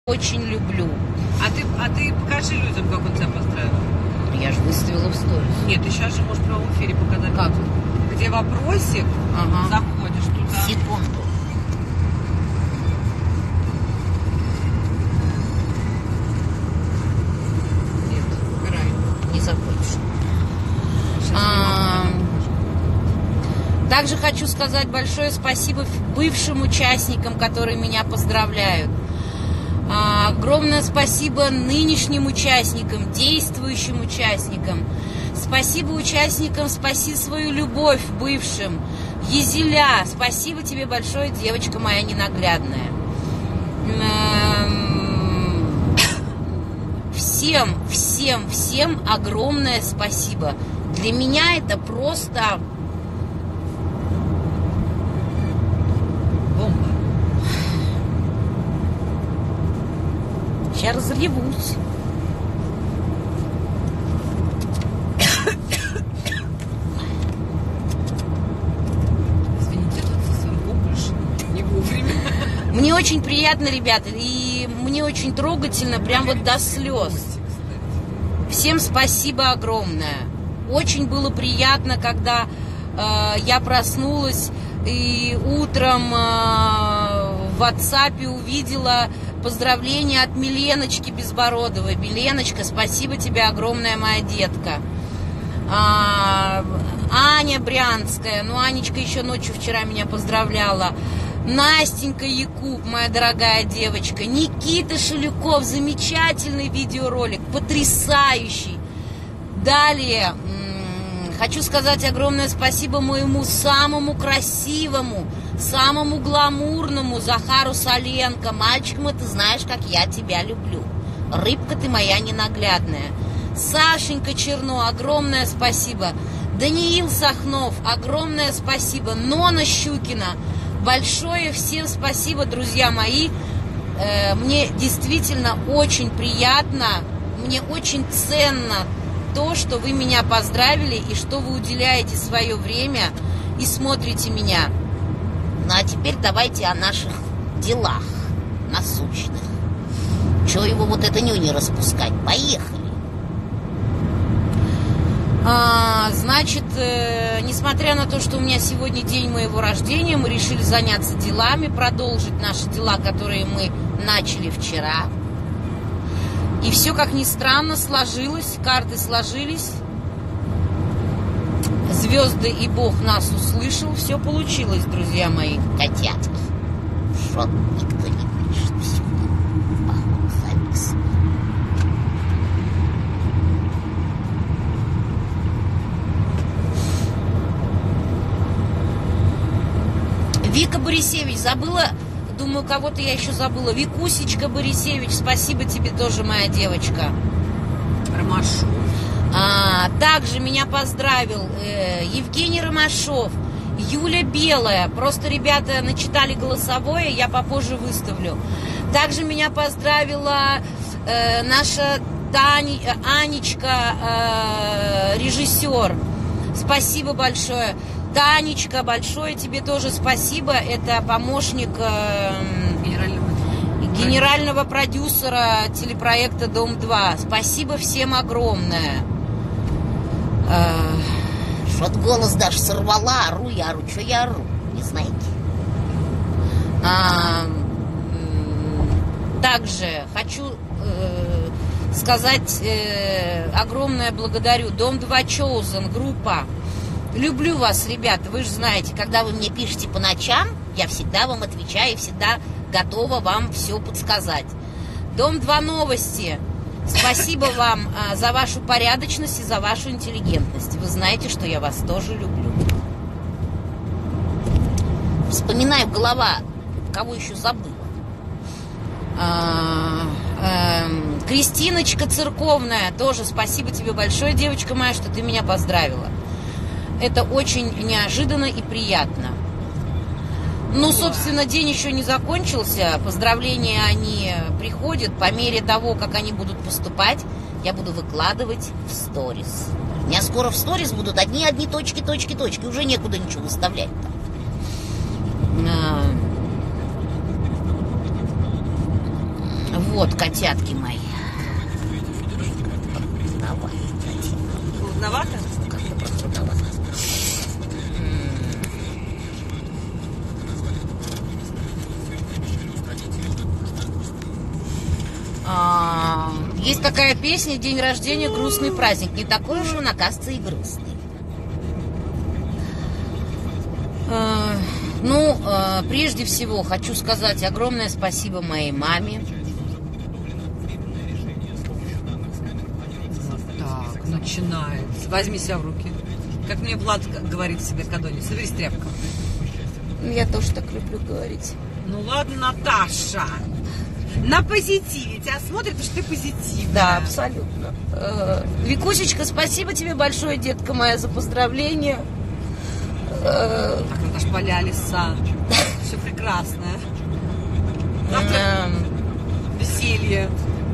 очень люблю. А ты покажи людям, как он тебя поздравил. Я же выставила в сторис. Нет, ты сейчас же можешь в прямом эфире показать. Как? Где вопросик, Ага. заходишь туда. Секунду. Нет, убирай. Не заходишь. Сейчас Также хочу сказать большое спасибо бывшим участникам, которые меня поздравляют. Огромное спасибо нынешним участникам, действующим участникам. Спасибо участникам, спаси свою любовь бывшим. Езеля, спасибо тебе большое, девочка моя ненаглядная. Всем огромное спасибо. Для меня это просто бомба. Сейчас разревусь. Извините, тут со своим куплишь не вовремя. Мне очень приятно, ребята, и мне очень трогательно, прям вот до слез. Всем спасибо огромное. Очень было приятно, когда я проснулась и утром в WhatsApp увидела поздравление от Миленочки Безбородовой. Миленочка, спасибо тебе огромное, моя детка. Аня Брянская, ну Анечка еще ночью вчера меня поздравляла. Настенька Якуб, моя дорогая девочка. Никита Шелюков, замечательный видеоролик, потрясающий. Далее, хочу сказать огромное спасибо моему самому красивому, самому гламурному Захару Соленко. Мальчик мой, ты знаешь, как я тебя люблю. Рыбка ты моя ненаглядная. Сашенька Черно, огромное спасибо. Даниил Сахнов, огромное спасибо. Нона Щукина, большое всем спасибо, друзья мои. Мне действительно очень приятно, мне очень ценно то, что вы меня поздравили и что вы уделяете свое время и смотрите меня. Ну а теперь давайте о наших делах насущных. Чего его вот это нюни распускать? Поехали. Значит, несмотря на то, что у меня сегодня день моего рождения, мы решили заняться делами, продолжить наши дела, которые мы начали вчера. И все, как ни странно, сложилось, карты сложились, звезды и Бог нас услышал, все получилось, друзья мои. Котятки, что никто не пишет, все, поход завис. Вика Борисевич, забыла, думаю, кого-то я еще забыла. Викусечка Борисевич, спасибо тебе тоже, моя девочка. Ромашов. Также меня поздравил Евгений Ромашов, Юля Белая. Просто ребята начитали голосовое, я попозже выставлю. Также меня поздравила наша Анечка, режиссер. Спасибо большое. Танечка, большое тебе тоже спасибо. Это помощник генерального продюсера телепроекта «Дом-2». Спасибо всем огромное. Что-то голос даже сорвала. Ору я, ору. Что я ору? Не знаете? Также хочу сказать огромное благодарю. «Дом-2 Chosen», группа. Люблю вас, ребята, вы же знаете, когда вы мне пишете по ночам, я всегда вам отвечаю и всегда готова вам все подсказать. Дом-2 новости. Спасибо вам за вашу порядочность и за вашу интеллигентность. Вы знаете, что я вас тоже люблю. Вспоминаю, голова, кого еще забыла. Кристиночка Церковная, тоже спасибо тебе большое, девочка моя, что ты меня поздравила. Это очень неожиданно и приятно. Ну, собственно, день еще не закончился. Поздравления, они приходят. По мере того, как они будут поступать, я буду выкладывать в сторис. У меня скоро в сторис будут одни точки. Уже некуда ничего выставлять. Вот, котятки мои. Давай, Холодновато? как-то прохладновато. Есть такая песня «День рождения, грустный праздник». Не такой уж он, оказывается, и грустный. Прежде всего, хочу сказать огромное спасибо моей маме. Так, начинается. Возьми себя в руки. Как мне Влад говорит себе к Адоне, соберись тряпка. Я тоже так люблю говорить. Ну ладно, Наташа. На позитиве. Тебя смотрят, потому что ты позитивная. Да, абсолютно. Викусечка, спасибо тебе большое, детка моя, за поздравления. Так, Наташа, поля, леса. Все прекрасное. Завтра веселье.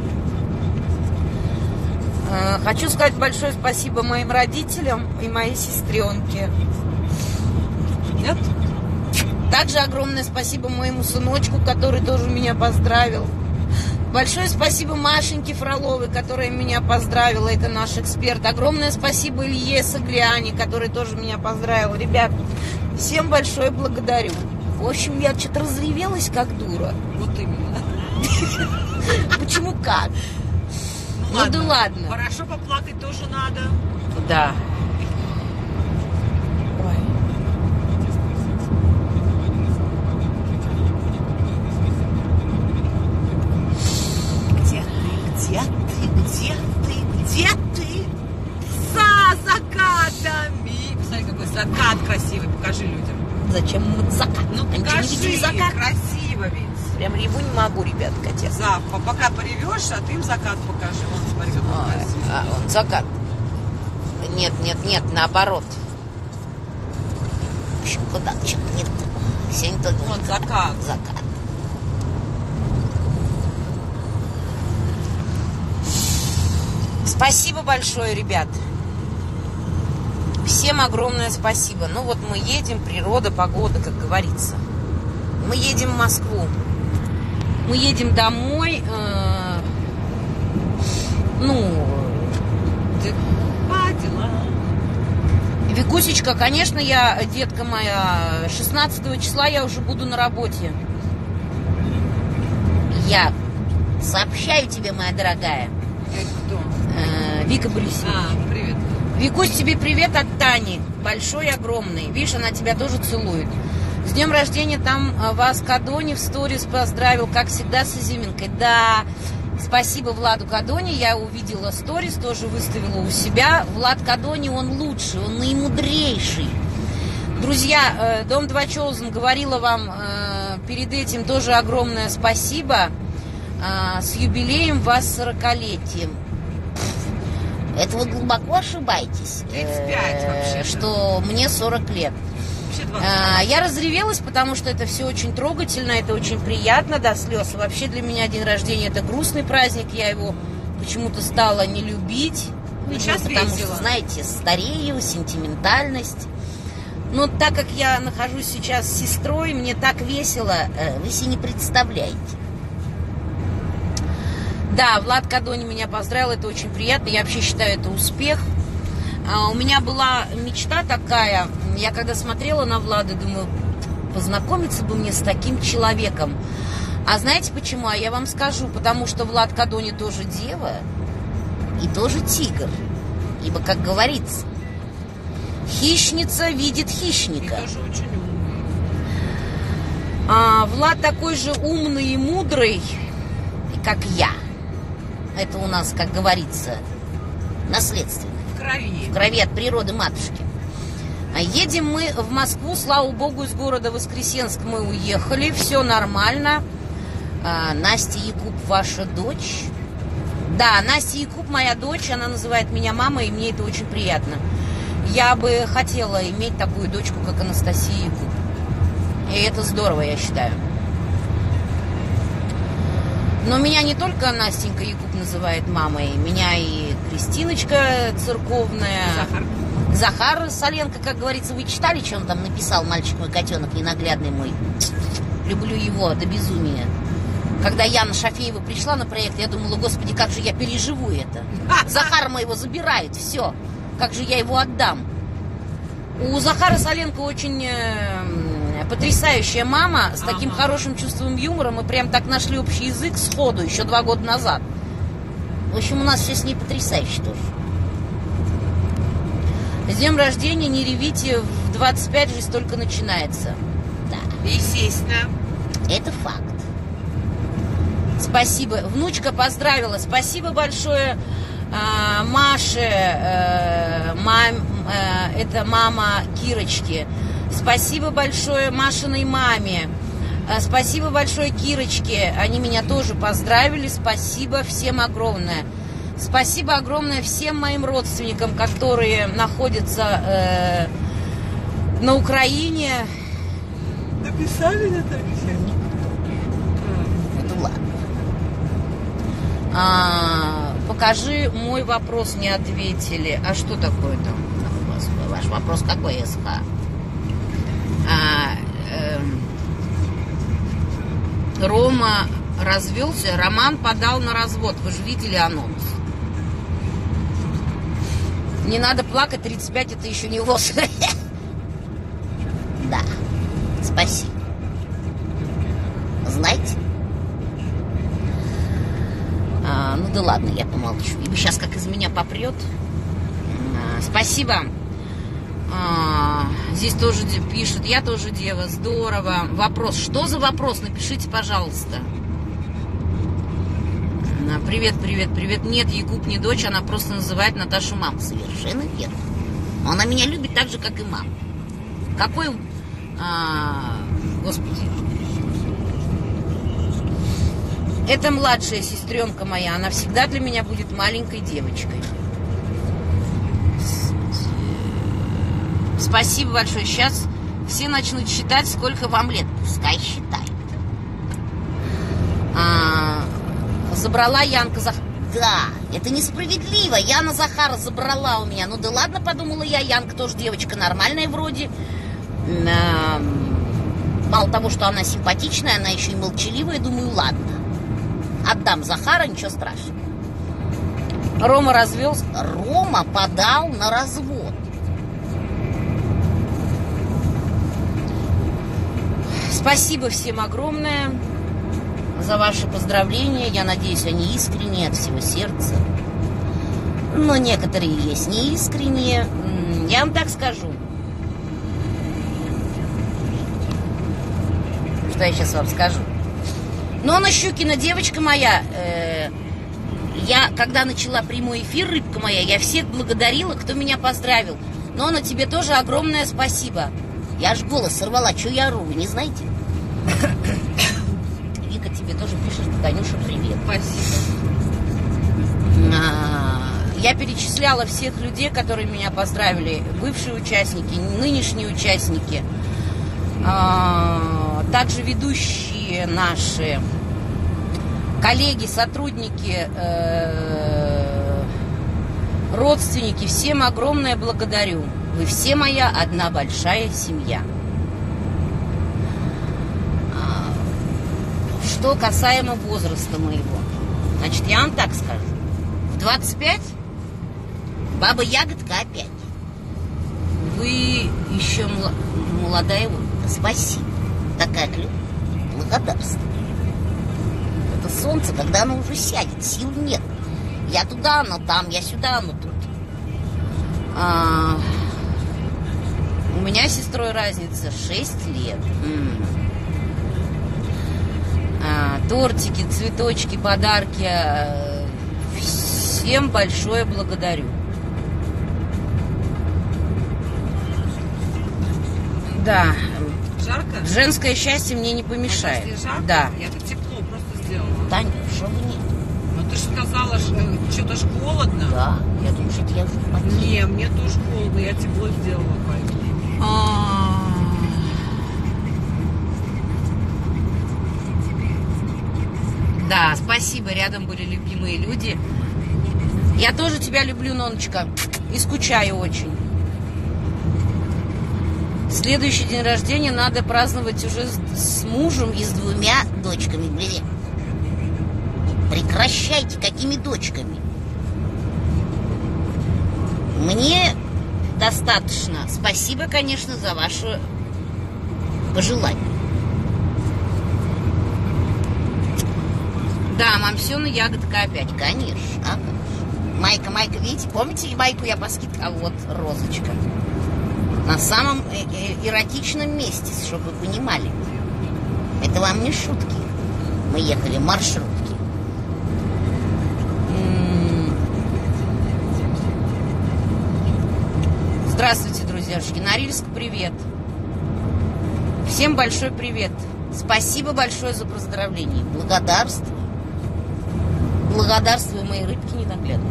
Хочу сказать большое спасибо моим родителям и моей сестренке. Нет? Также огромное спасибо моему сыночку, который тоже меня поздравил. Большое спасибо Машеньке Фроловой, которая меня поздравила. Это наш эксперт. Огромное спасибо Илье Сагляне, который тоже меня поздравил. Ребят, всем большое благодарю. В общем, я что-то разревелась, как дура. Вот именно. Почему как? Ну да ладно. Хорошо поплакать тоже надо. Да. Ой. Где ты? За закатами. Посмотри, какой закат красивый. Покажи людям. Зачем мы закат? Ну Они что, не видели покажи, закат? красиво ведь. Прям реву не могу, ребят, котят. Пока поревешь, а ты им закат покажи. Вон, смотри, какой красивый. Он закат. Нет, наоборот. В общем, куда? Что-то нет. Сегодня только Вот закат. Закат. Спасибо большое, ребят. Всем огромное спасибо. Ну вот мы едем, природа, погода, как говорится. Мы едем в Москву. Мы едем домой. По делам. Викусечка, конечно, я, детка моя, 16 числа я уже буду на работе. Я сообщаю тебе, моя дорогая. Кто? Вика Борисовна. Привет. Викусь, тебе привет от Тани. Большой, огромный. Видишь, она тебя тоже целует. С днем рождения там вас Кадони в сторис поздравил, как всегда, с изюминкой. Да, спасибо Владу Кадони. Я увидела сторис, тоже выставила у себя. Влад Кадони, он лучший, он наимудрейший. Друзья, Дом 2 Chosen говорила вам перед этим тоже огромное спасибо. С юбилеем вас 40-летием. Это вы глубоко ошибаетесь. 35 вообще. Что мне 40 лет. Я разревелась, потому что это все очень трогательно, это очень приятно до слез. Вообще для меня день рождения это грустный праздник, я его почему-то стала не любить. Сейчас потому весело. что, знаете, старею, сентиментальность. Но так как я нахожусь сейчас с сестрой, мне так весело, вы себе не представляете. Да, Влад Кадони меня поздравил, это очень приятно, я вообще считаю это успех. У меня была мечта такая, я когда смотрела на Влада, думаю, познакомиться бы мне с таким человеком. А знаете почему? А я вам скажу, потому что Влад Кадони тоже дева и тоже тигр. Ибо, как говорится, хищница видит хищника. И тоже очень умный. Влад такой же умный и мудрый, как я. Это у нас, как говорится, наследственно. В крови. В крови от природы матушки. Едем мы в Москву, слава богу, из города Воскресенск мы уехали, все нормально. Настя Якуб, ваша дочь. Да, Настя Якуб, моя дочь, она называет меня мамой, и мне это очень приятно. Я бы хотела иметь такую дочку, как Анастасия Якуб. И это здорово, я считаю. Но меня не только Настенька Якуб называет мамой, меня и Кристиночка церковная. Захар Соленко, как говорится, вы читали, что он там написал, мальчик мой котенок, ненаглядный мой? Люблю его до безумия. Когда Яна Шафеева пришла на проект, я думала, господи, как же я переживу это. Захара моего забирают, все. Как же я его отдам? У Захара Соленко очень потрясающая мама с таким хорошим чувством юмора. Мы прям так нашли общий язык сходу еще 2 года назад. В общем, у нас все с ней потрясающе тоже. С днем рождения, не ревите, в 25 жизнь только начинается. Да. Естественно. Это факт. Спасибо. Внучка поздравила. Спасибо большое Маше, это мама Кирочки. Спасибо большое Машиной маме. Спасибо большое Кирочке. Они меня тоже поздравили. Спасибо всем огромное. Спасибо огромное всем моим родственникам, которые находятся на Украине. Написали на такси? Ну ладно. Покажи, мой вопрос не ответили. А что такое там? Ваш вопрос какой, СХ? Рома развелся, Роман подал на развод. Вы же видели анонс. Не надо плакать, 35 это еще не возраст. Да, спасибо. Знаете? Ну да ладно, я помолчу. Ибо сейчас как из меня попрет. Спасибо. Здесь тоже пишут, я тоже дева, здорово. Вопрос, что за вопрос? Напишите, пожалуйста. Привет, привет, привет. Нет, Якуб не дочь, она просто называет Наташу маму. Совершенно верно. Но она меня любит так же, как и мама. Какой... Господи. Это младшая сестренка моя. Она всегда для меня будет маленькой девочкой. Спасибо большое. Сейчас все начнут считать, сколько вам лет. Пускай считают. Забрала Янка Захара. Да, это несправедливо. Яна Захара забрала у меня. Ну да ладно, подумала я. Янка тоже девочка нормальная вроде. Мало того, что она симпатичная, она еще и молчаливая. Думаю, ладно. Отдам Захара, ничего страшного. Рома развелся. Рома подал на развод. Спасибо всем огромное за ваши поздравления. Я надеюсь, они искренние от всего сердца. Но некоторые есть неискренние. Я вам так скажу. Что я сейчас вам скажу? Нона Щукина, девочка моя, я, когда начала прямой эфир, рыбка моя, я всех благодарила, кто меня поздравил. Нона, тебе тоже огромное спасибо. Я аж голос сорвала, что я ору, вы не знаете? Вика, тебе тоже пишет, Танюша, привет. Спасибо. Я перечисляла всех людей, которые меня поздравили. Бывшие участники, нынешние участники. Также ведущие наши, коллеги, сотрудники, родственники. Всем огромное благодарю. Вы все моя одна большая семья. Что касаемо возраста моего. Значит, я вам так скажу. В 25 баба ягодка опять. Вы еще молодая. Спасибо. Такая клюва. Благодарствую. Это солнце, когда оно уже сядет, сил нет. Я туда, оно там, я сюда, оно тут. У меня с сестрой разница 6 лет. Тортики, цветочки, подарки. Всем большое благодарю. Да. Жарко? Женское счастье мне не помешает. А жарко? Да. Я тут тепло просто сделала. Таня, что вы не... Ну ты же сказала, что-то ж холодно. Да, я думаю, что я уже потею. Не, мне тоже холодно, я тепло сделала, поэтому. Да, спасибо, рядом были любимые люди. Я тоже тебя люблю, Ноночка, и скучаю очень. Следующий день рождения надо праздновать уже с мужем и с 2 дочками. Блин. Прекращайте, какими дочками? Мне достаточно. Спасибо, конечно, за ваше пожелание. Да, мамсёна ягодка опять, конечно. Ага. Майка, видите, помните майку я по скидке? А вот розочка. На самом эротичном месте, чтобы вы понимали. Это вам не шутки. Мы ехали в маршрутке. Здравствуйте, друзьяшки. Норильск, привет. Всем большой привет. Спасибо большое за поздравления. Благодарствую. Благодарствую, мои рыбки ненаглядные.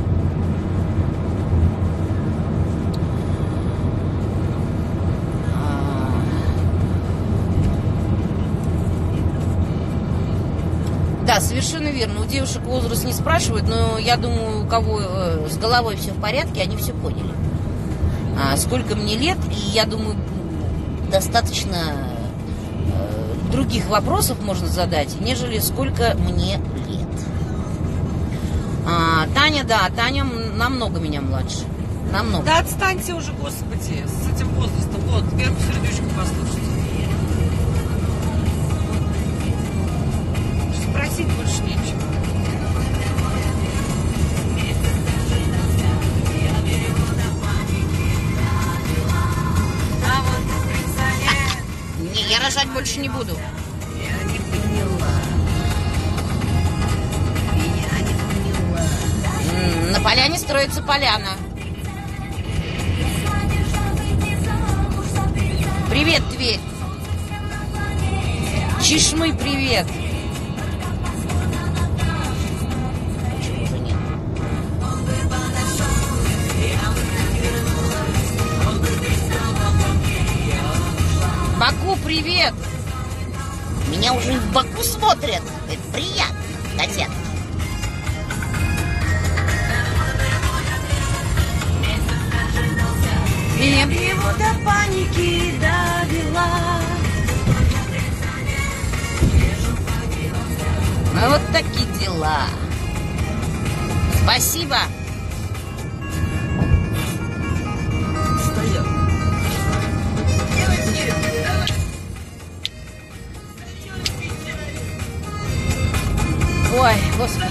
Да, совершенно верно. У девушек возраст не спрашивают, но я думаю, у кого с головой все в порядке, они все поняли. Сколько мне лет, и я думаю, достаточно других вопросов можно задать, нежели сколько мне лет. Таня, да, Таня намного меня младше. Намного. Да отстаньте уже, господи, с этим возрастом. Вот, Верку Сердючку послушайте. Спросить больше нечего. Не, я рожать больше не буду. На поляне строится поляна. Привет, Тверь. Чешмы, привет. Почему уже нет? Баку, привет. Меня уже и в Баку смотрят. Это приятно, котята. Я б его до паники довела. Ну вот такие дела. Спасибо. Стоял. Ой, господи.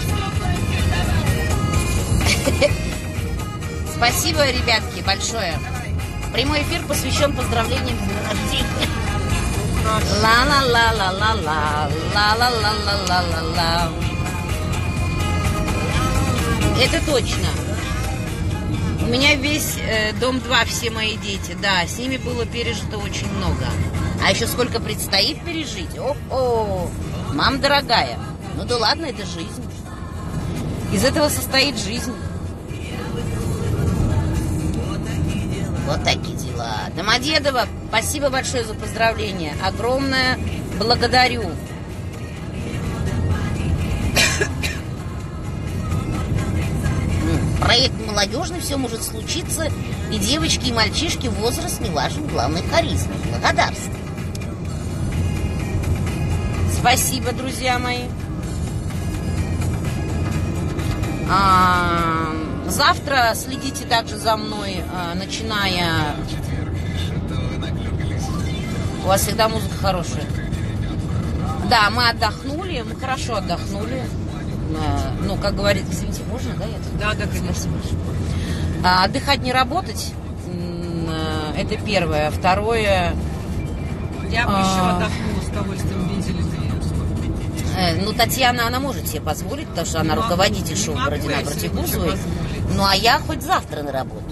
Спасибо, ребятки, большое. Прямой эфир посвящен поздравлениям с днем рождения. Ла-ла-ла-ла-ла-ла, ла-ла-ла-ла-ла-ла. Это точно. У меня весь дом 2, все мои дети. Да, с ними было пережито очень много. А еще сколько предстоит пережить. О-о, мам дорогая. Ну да ладно, это жизнь. Из этого состоит жизнь. Вот такие дела. Домодедово, спасибо большое за поздравления. Огромное благодарю. Проект молодежный, все может случиться. И девочки, и мальчишки, возраст не важен. Главное, харизма. Благодарствую. Спасибо, друзья мои. Завтра следите также за мной, начиная... У вас всегда музыка хорошая. Да, мы отдохнули, мы хорошо отдохнули. Ну, как говорит, извините, можно, да? Да, конечно. Спасибо. Отдыхать, не работать, это первое. Второе... Я бы еще отдохнула, с удовольствием видели. Ну, Татьяна, она может себе позволить, потому что она руководитель шоу «Бородина против Бузовой». Ну, а я хоть завтра на работу.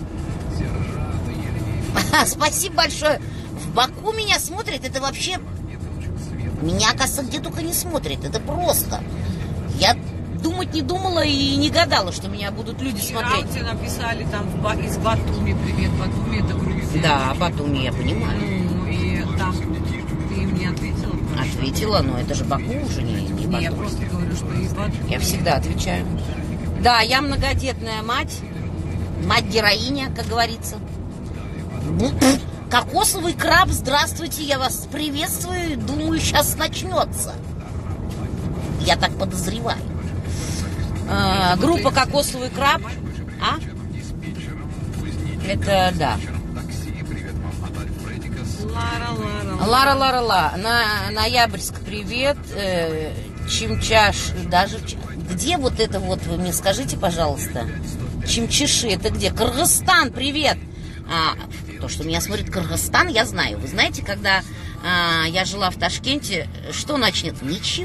Спасибо большое. В Баку меня смотрят, это вообще... Меня, оказывается, где только не смотрят. Это просто. Я думать не думала и не гадала, что меня будут люди смотреть. Тебе написали там из Батуми, привет, Батуми, это Грузия. Да, Батуми, я понимаю. Ну, и там ты им не ответила? Ответила, но это же Баку уже не Батуми. Не, я просто говорю, что из Батуми. Я всегда отвечаю. Да, я многодетная мать. Мать-героиня, как говорится. Кокосовый краб, здравствуйте, я вас приветствую. Думаю, сейчас начнется. Я так подозреваю. Группа «Кокосовый краб». А? Это, да. Лара-лара-ла. Ноябрьск, привет. Чимчаш, даже... Где вот это вот, вы мне скажите, пожалуйста? Чимчиши, это где? Кыргызстан, привет. То, что меня смотрит Кыргызстан, я знаю. Вы знаете, когда я жила в Ташкенте, что начнется? Ничего.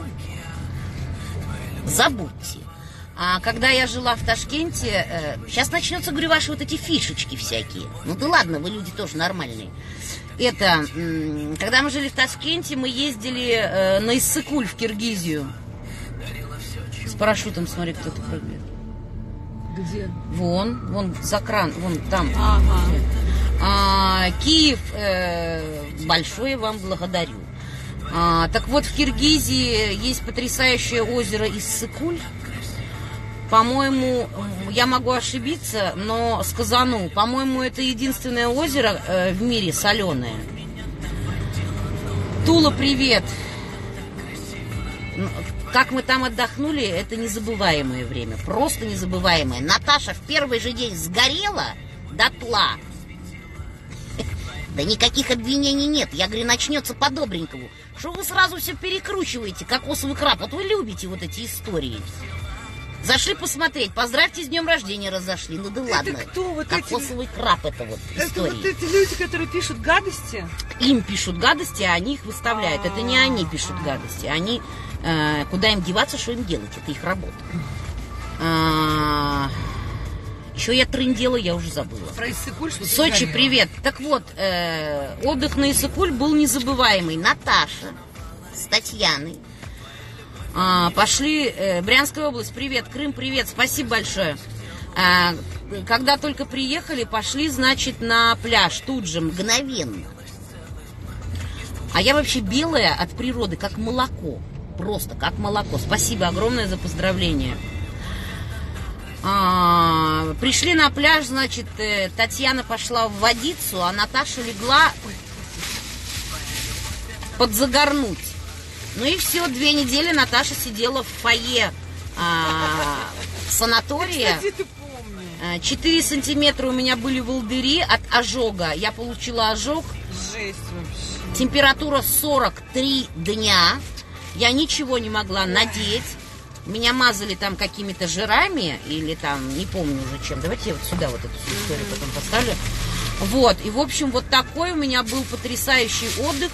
Забудьте. А когда я жила в Ташкенте, сейчас начнется, говорю, ваши вот эти фишечки всякие. Ну да ладно, вы люди тоже нормальные. Это, когда мы жили в Ташкенте, мы ездили на Иссык-Куль в Киргизию. С парашютом, смотри, кто-то прыгает. Где? Вон за кран, вон там. Ага. Киев, большое вам благодарю. Так вот, в Киргизии есть потрясающее озеро Иссык-Куль. По-моему, я могу ошибиться, но сказану, по-моему, это единственное озеро в мире соленое. Тула, привет. Как мы там отдохнули, это незабываемое время, просто незабываемое. Наташа в первый же день сгорела дотла. Да никаких обвинений нет. Я говорю, начнется по-добренькому. Что вы сразу все перекручиваете, кокосовый краб? Вот вы любите вот эти истории. Зашли посмотреть, поздравьте с днем рождения, разошли. Ну да ладно. Кто? Вот кокосовый краб, это вот история. Это вот эти люди, которые пишут гадости? Им пишут гадости, а они их выставляют. Это не они пишут гадости. Они, куда им деваться, что им делать? Это их работа. Что я трындела, я уже забыла. Про Иссык-Куль, что Сочи, привет. Так вот, отдых на Иссык-Куль был незабываемый. Наташа с Татьяной пошли, Брянская область, привет, Крым, привет, спасибо большое. Когда только приехали, пошли, значит, на пляж, тут же, мгновенно. А я вообще белая от природы, как молоко, просто как молоко. Спасибо огромное за поздравление. Пришли на пляж, значит, Татьяна пошла в водицу, а Наташа легла подзагорнуть. Ну и все, 2 недели Наташа сидела в фойе санатория. Кстати, ты помнишь. 4 сантиметра у меня были волдыри от ожога. Я получила ожог. Жесть вообще. Температура 43 дня. Я ничего не могла надеть. Меня мазали там какими-то жирами или там, не помню уже чем. Давайте я вот сюда вот эту историю потом поставлю. Вот, и в общем вот такой у меня был потрясающий отдых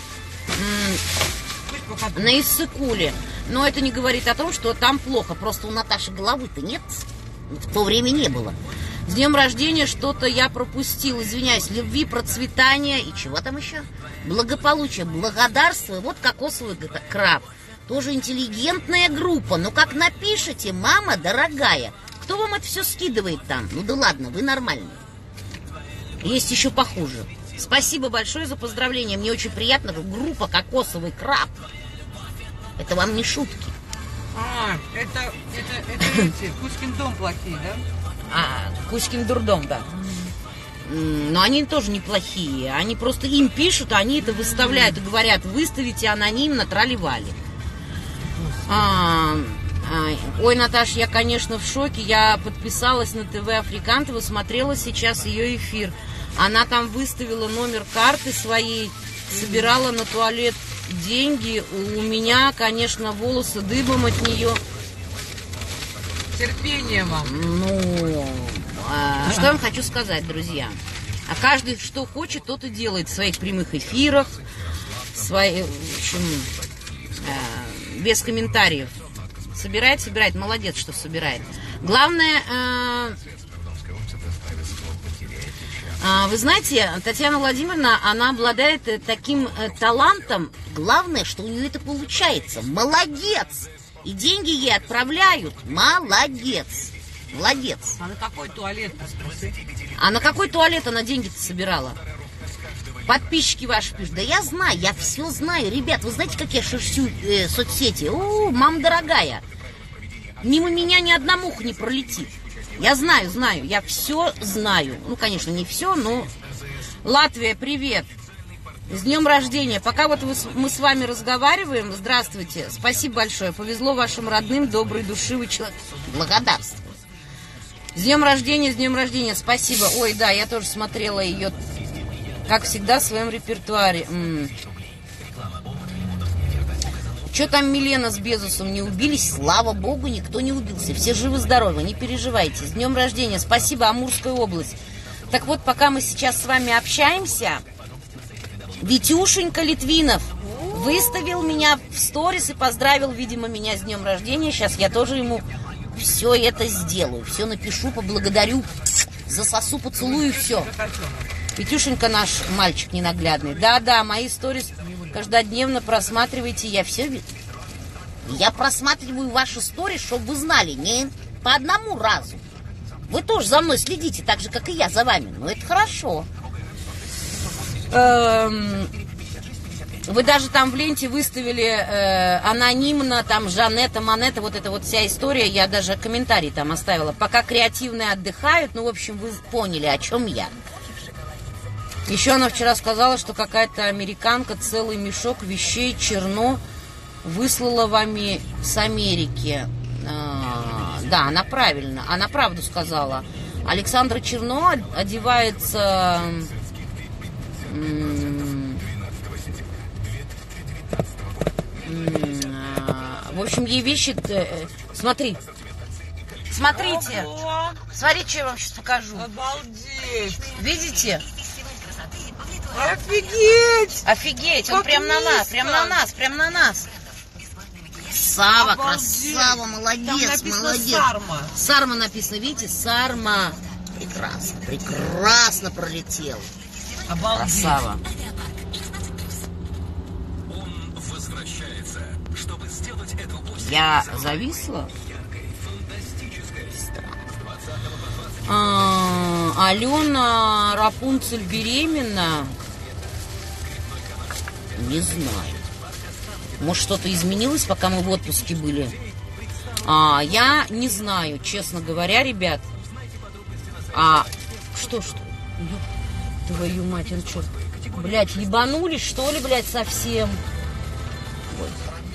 на Иссык-Куле. Но это не говорит о том, что там плохо. Просто у Наташи головы-то нет. В то время не было. С днем рождения что-то я пропустил. Извиняюсь, любви, процветания и чего там еще? Благополучия, благодарства. Вот кокосовый краб. Тоже интеллигентная группа. Но как напишите, мама дорогая, кто вам это все скидывает там? Ну да ладно, вы нормальные. Есть еще похуже. Спасибо большое за поздравления. Мне очень приятно. Группа «Кокосовый краб». Это вам не шутки. Это эти, Кузькин дом плохие, да? Кузькин дурдом, да. Но они тоже неплохие. Они просто им пишут, а они это выставляют и говорят, выставите анонимно, трали-вали. Ой, Наташ, я, конечно, в шоке. Я подписалась на ТВ Африкантова, смотрела сейчас ее эфир. Она там выставила номер карты своей, собирала на туалет деньги. У меня, конечно, волосы дыбом от нее. Терпение вам. Ну, что я вам хочу сказать, друзья. А каждый, что хочет, тот и делает в своих прямых эфирах. В общем, без комментариев. Собирает. Молодец, что собирает. Главное... Вы знаете, Татьяна Владимировна, она обладает таким талантом. Главное, что у нее это получается. Молодец! И деньги ей отправляют. Молодец! Молодец! А на какой туалет-то, спроси? А на какой туалет она деньги-то собирала? Подписчики ваши пишут. Да я знаю, я все знаю. Ребят, вы знаете, как я шерстю соцсети? О, мама дорогая. Мимо меня ни одна муха не пролетит. Я знаю, я все знаю. Ну, конечно, не все, но... Латвия, привет. С днем рождения. Пока вот мы с вами разговариваем, здравствуйте. Спасибо большое. Повезло вашим родным, доброй души вы человек. Благодарствую. С днем рождения, спасибо. Ой, да, я тоже смотрела ее, как всегда, в своем репертуаре. Что там Милена с Безусом не убились? Слава богу, никто не убился. Все живы-здоровы, не переживайте. С днем рождения, спасибо, Амурская область. Так вот, пока мы сейчас с вами общаемся, Витюшенька Литвинов выставил меня в сторис и поздравил, видимо, меня с днем рождения. Сейчас я тоже ему все это сделаю. Все напишу, поблагодарю, засосу, поцелую, все. Витюшенька наш мальчик ненаглядный. Да-да, мои сторис каждодневно просматривайте. Я все вижу. Я просматриваю ваши сторис, чтобы вы знали, не по одному разу. Вы тоже за мной следите, так же, как и я за вами. Но это хорошо. Вы даже там в ленте выставили анонимно, там Жанетта, Монета, вот эта вот вся история, я даже комментарий там оставила. Пока креативные отдыхают, ну, в общем, вы поняли, о чем я. Еще она вчера сказала, что какая-то американка целый мешок вещей Черно выслала с Америки. Да, она правильно, она правду сказала. Александра Черно одевается... В общем, ей вещи... Смотри. Смотрите. Ого. Смотрите, что я вам сейчас покажу. Обалдеть. Видите? Офигеть. Офигеть, он Как прям на нас, низко. прям на нас, прям на нас. Сава, Обалдеть. красава, Там молодец, написано молодец. Сарма. Сарма написано, видите? Сарма. Прекрасно, прекрасно пролетел. Обалдеть. Красава. Я зависла? Алена Рапунцель беременна? Не знаю. Может, что-то изменилось, пока мы в отпуске были? Я не знаю, честно говоря, ребят. Что? Твою мать, он что? Блядь, ебанулись, что ли, блядь, совсем? Ой.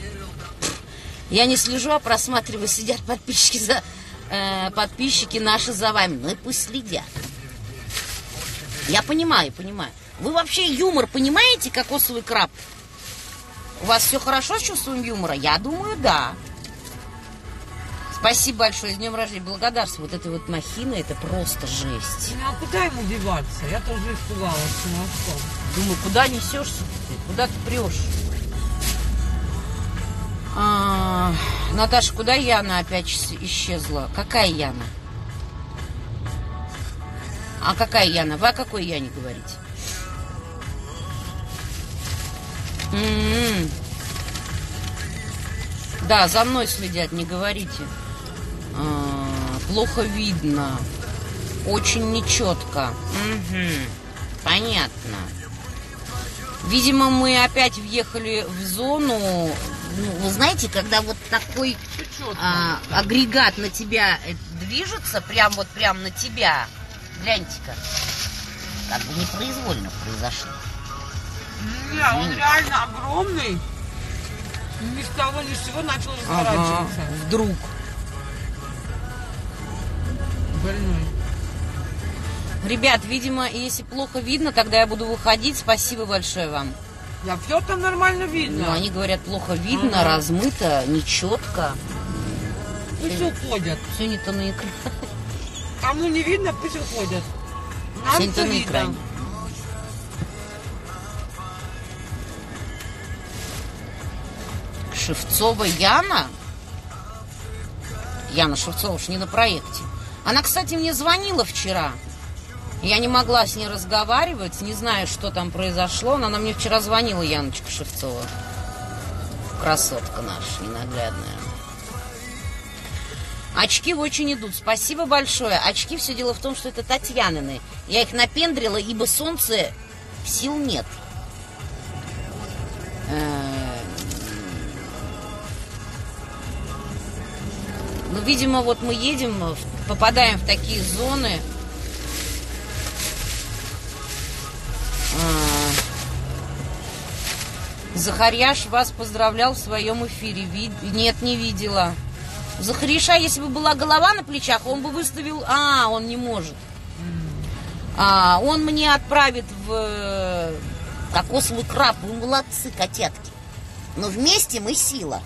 Я не слежу, а просматриваю, сидят подписчики наши за вами. Ну и пусть следят. Я понимаю. Вы вообще юмор понимаете, кокосовый краб? У вас все хорошо с чувством юмора? Я думаю, да. Спасибо большое, с днем рождения. Благодарствую. Вот этой вот махины, это просто жесть. Ну, а куда ему деваться? Я тоже испугалась самоском. Думаю, куда несешься? Куда ты прешь? Наташа, куда Яна опять исчезла? Какая Яна? Какая Яна? Вы о какой Яне говорите? Да, за мной следят, не говорите. Плохо видно. Очень нечетко. Понятно. Видимо, мы опять въехали в зону. Ну, вы знаете, когда вот такой агрегат на тебя движется, прям на тебя, гляньте-ка, как бы непроизвольно произошло. Не, он реально огромный. Ни с того ни с сего начал разворачиваться. Вдруг. Больной. Ребят, видимо, если плохо видно, тогда я буду выходить. Спасибо большое вам. Да все там нормально видно. Ну, они говорят, плохо видно, размыто, нечетко. Пусть уходят. Все не то на экране. Кому не видно, пусть уходят. Нам Все не то всё на видно. экране. Шевцова Яна? Яна Шевцова уж не на проекте. Она, кстати, мне звонила вчера. Я не могла с ней разговаривать, не знаю, что там произошло, но она мне вчера звонила, Яночка Шевцова. Красотка наша ненаглядная. Очки очень идут, спасибо большое. Очки, все дело в том, что это Татьянины. Я их напендрила, ибо солнца сил нет. Ну, видимо, вот мы едем, попадаем в такие зоны. Захарьяш вас поздравлял в своем эфире. Нет, не видела. У Захариша, если бы была голова на плечах, он бы выставил... он не может. Он мне отправит в кокосовый краб. Вы молодцы, котятки. Но вместе мы сила.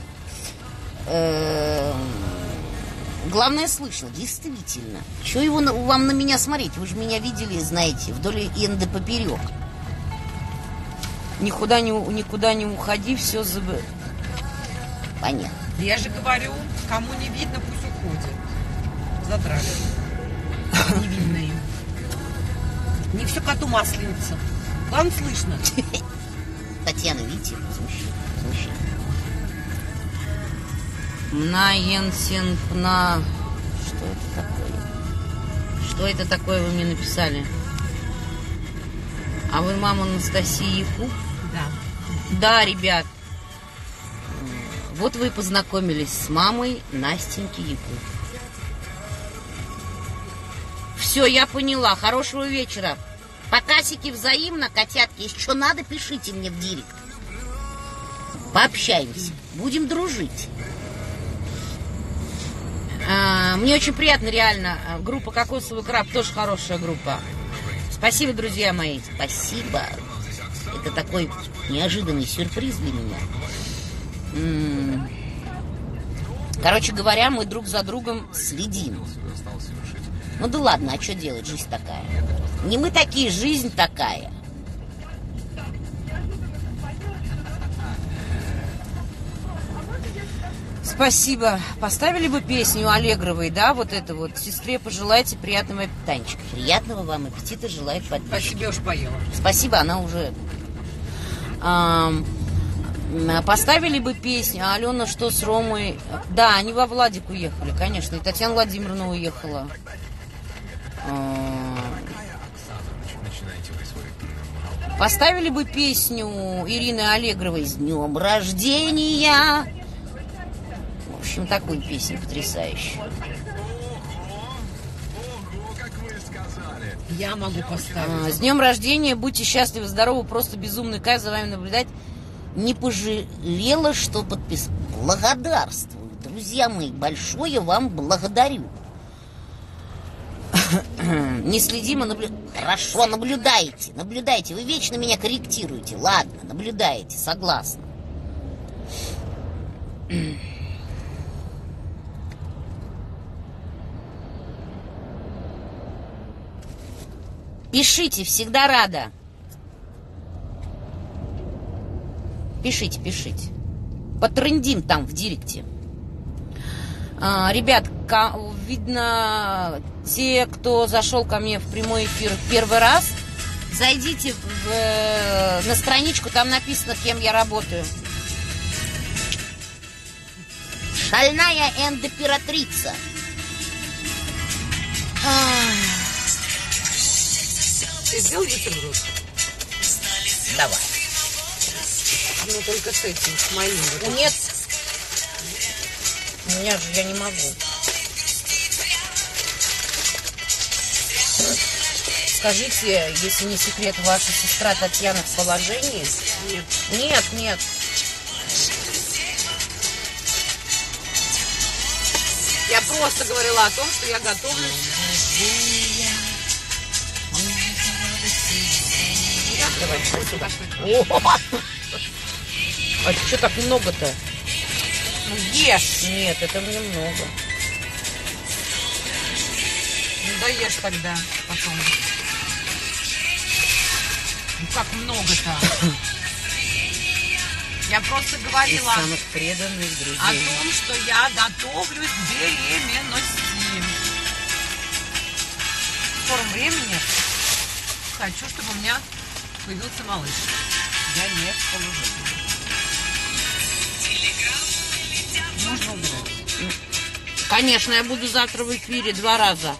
Главное, слышно, действительно. Чего его вам на меня смотреть? Вы же меня видели, знаете, вдоль и до поперек. Никуда не уходи, все понятно. Я же говорю, кому не видно, пусть уходит. Задрали. Не видно им. Не все коту масленица. Вам слышно? Татьяна, видите, смущение. Мна. Что это такое? Что это такое вы мне написали? А вы мама Анастасии Якуб? Да. Да, ребят. Вот вы и познакомились с мамой Настеньки Якуб. Все, я поняла. Хорошего вечера. Покасики взаимно, котятки. Если что надо, пишите мне в директ. Пообщаемся. Будем дружить. Мне очень приятно, реально. Группа «Кокосовый краб» тоже хорошая группа. Спасибо, друзья мои. Спасибо. Это такой неожиданный сюрприз для меня. Короче говоря, мы друг за другом следим. Ну да ладно, а что делать? Жизнь такая. Не мы такие, жизнь такая. Спасибо. Поставили бы песню Аллегровой, да, вот это вот. Сестре пожелайте приятного аппетитанчика. Приятного вам аппетита желает подписчик. Спасибо, уж поела. Спасибо, она уже... Поставили бы песню. А Алена что с Ромой? Да, они во Владик уехали, конечно. И Татьяна Владимировна уехала. Поставили бы песню Ирины Аллегровой «С днем рождения». В общем, такую песню потрясающую. Я могу поставить. С днем рождения, будьте счастливы, здоровы, просто безумный кайф за вами наблюдать. Не пожалела, что подпис. Благодарствую, друзья мои, большое вам благодарю. Неследимо Хорошо, наблюдайте. Вы вечно меня корректируете. Ладно, наблюдаете, согласна. Пишите, всегда рада. Пишите. Потрындим там в директе. Ребят, видно, те, кто зашел ко мне в прямой эфир в первый раз, зайдите на страничку, там написано, кем я работаю. Шальная эндоператрица. Ты сделал бутерброд? Давай. Ну, только с этим, с моим. Вот. Нет. У меня же я не могу. Скажите, если не секрет, ваша сестра Татьяна в положении? Нет. Нет. Я просто говорила о том, что я готовлю. Давай, спасибо. А что так много-то? Ну, ешь. Нет, это мне много. Ну, доешь тогда потом. Ну, как много-то? Я просто говорила из самых преданных друзей о том, что я готовлюсь к беременности. В скором времени хочу, чтобы у меня появился малыш. Я не в положении. Нужно убирать. Конечно, я буду завтра в эфире 2 раза.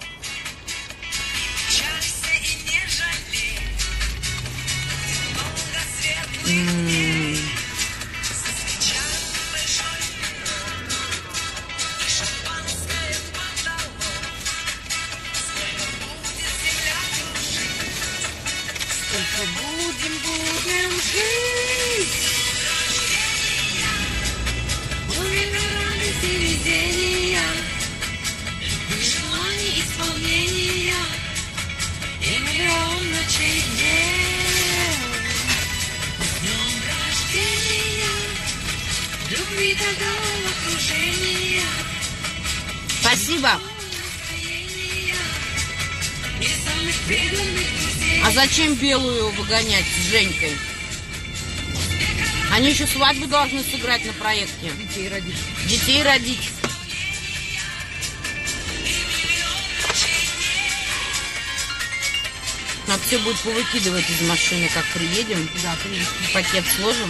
Будем жить. Спасибо. А зачем белую выгонять с Женькой? Они еще свадьбу должны сыграть на проекте. Детей родить. Детей родить. Надо все будет повыкидывать из машины, как приедем. Да, конечно. Пакет сложим.